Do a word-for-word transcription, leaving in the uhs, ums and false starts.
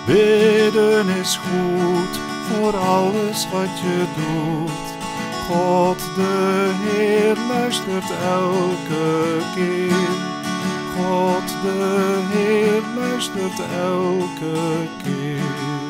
Bidden is goed voor alles wat je doet. God de Heer luistert elke keer. God de Heer luistert elke keer.